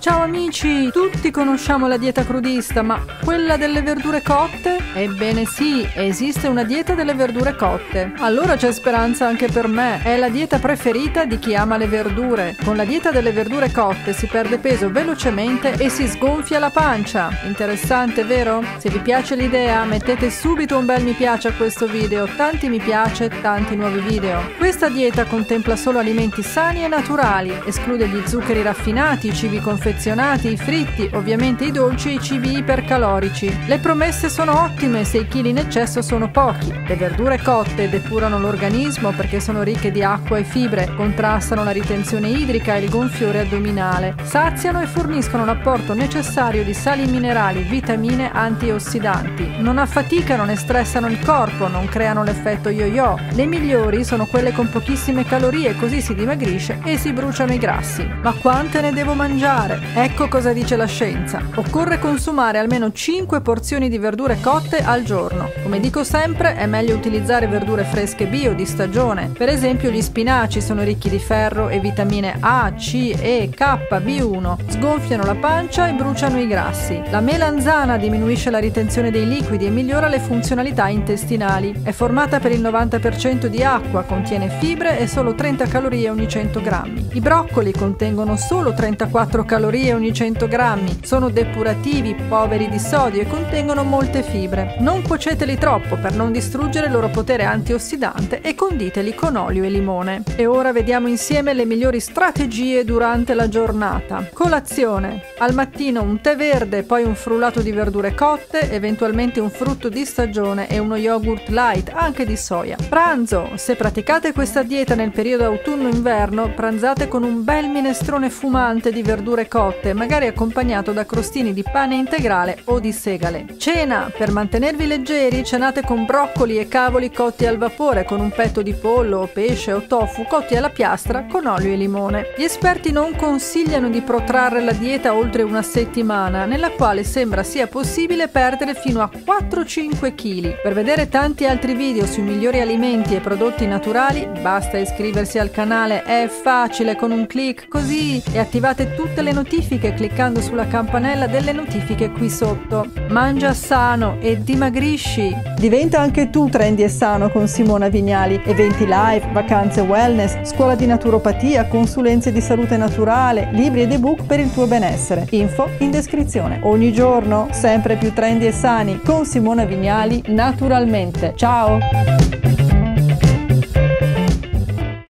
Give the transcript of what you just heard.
Ciao amici, tutti conosciamo la dieta crudista, ma quella delle verdure cotte? Ebbene sì, esiste una dieta delle verdure cotte. Allora c'è speranza anche per me, è la dieta preferita di chi ama le verdure. Con la dieta delle verdure cotte si perde peso velocemente e si sgonfia la pancia. Interessante, vero? Se vi piace l'idea, mettete subito un bel mi piace a questo video, tanti mi piace, tanti nuovi video. Questa dieta contempla solo alimenti sani e naturali, esclude gli zuccheri raffinati, i cibi confezionati, i fritti, ovviamente i dolci e i cibi ipercalorici. Le promesse sono ottime se i chili in eccesso sono pochi. Le verdure cotte depurano l'organismo perché sono ricche di acqua e fibre, contrastano la ritenzione idrica e il gonfiore addominale, saziano e forniscono l'apporto necessario di sali minerali, vitamine, antiossidanti. Non affaticano né stressano il corpo, non creano l'effetto yo-yo. Le migliori sono quelle con pochissime calorie, così si dimagrisce e si bruciano i grassi. Ma quante ne devo mangiare? Ecco cosa dice la scienza. Occorre consumare almeno 5 porzioni di verdure cotte al giorno. Come dico sempre, è meglio utilizzare verdure fresche bio di stagione. Per esempio gli spinaci sono ricchi di ferro e vitamine A, C, E, K, B1. Sgonfiano la pancia e bruciano i grassi. La melanzana diminuisce la ritenzione dei liquidi e migliora le funzionalità intestinali. È formata per il 90% di acqua, contiene fibre e solo 30 calorie ogni 100 grammi. I broccoli contengono solo 34 calorie ogni 100 grammi, sono depurativi, poveri di sodio e contengono molte fibre. Non cuoceteli troppo per non distruggere il loro potere antiossidante e conditeli con olio e limone. E ora vediamo insieme le migliori strategie durante la giornata. Colazione: al mattino un tè verde, poi un frullato di verdure cotte, eventualmente un frutto di stagione e uno yogurt light, anche di soia. Pranzo: se praticate questa dieta nel periodo autunno-inverno, pranzate con un bel minestrone fumante di verdure cotte, magari accompagnato da crostini di pane integrale o di segale. Cena: per mantenervi leggeri, cenate con broccoli e cavoli cotti al vapore con un petto di pollo o pesce o tofu cotti alla piastra con olio e limone. Gli esperti non consigliano di protrarre la dieta oltre una settimana, nella quale sembra sia possibile perdere fino a 4-5 kg. Per vedere tanti altri video sui migliori alimenti e prodotti naturali, basta iscriversi al canale, è facile, con un clic così, e attivate tutte le notifiche cliccando sulla campanella delle notifiche qui sotto. Mangia sano e dimagrisci. Diventa anche tu trendy e sano con Simona Vignali. Eventi live, vacanze wellness, scuola di naturopatia, consulenze di salute naturale, libri ed ebook per il tuo benessere. Info in descrizione. Ogni giorno sempre più trendy e sani con Simona Vignali, naturalmente. Ciao!